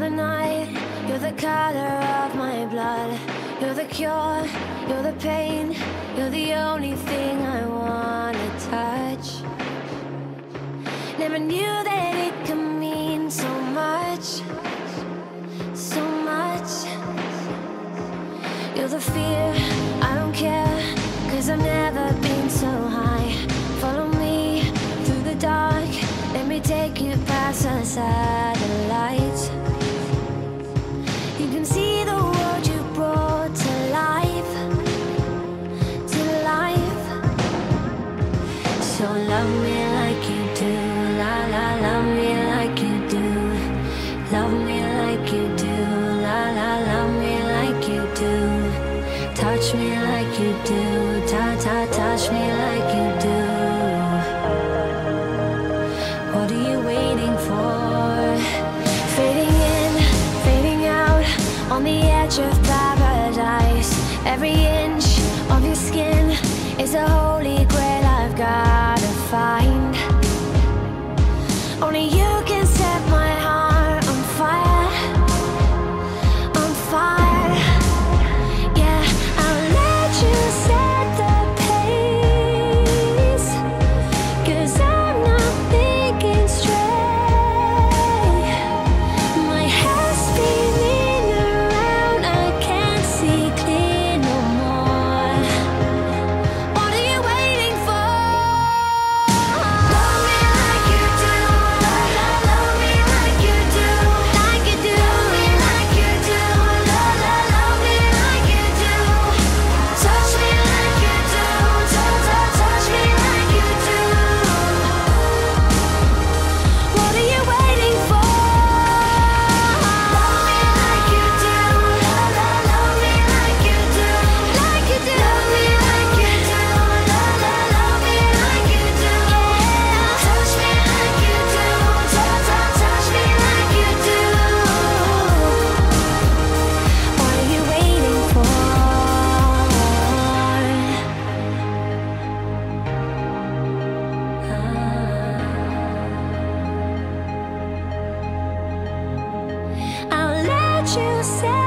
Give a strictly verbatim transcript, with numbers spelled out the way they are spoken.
the night, you're the color of my blood. You're the cure, you're the pain, you're the only thing I wanna touch. Never knew that it could mean so much, so much. You're the fear, I don't care, 'cause I've never been so high. Follow me through the dark, let me take you past the satellites. You can see the world you brought to life, to life. So love me like you do, la la, love me like you do. Love me like you do, la la, love me like you do. Touch me like you do, ta ta, touch me like you do. What are you waiting for? Fading in, fading out, on the edge of paradise. Every inch of your skin is a holy grail I've gotta find. Only you can set my heart on fire, on fire. Yeah, I'll let you set the pace, 'cause I'm not thinking straight. My head's spinning around, I can't see clear no more. What are you waiting for? Love me like you do, la la, love me like you do, like you do. Love me like you do, la la, love me like you do. Touch me like you do, touch, touch, touch me like you do. What are you waiting for? Love me like you do, la la, love me like you do, like you do. Love me like you do, la la, love me like you do. Touch me like you do, touch, touch, touch me like you do. What are you waiting for? I'll let you say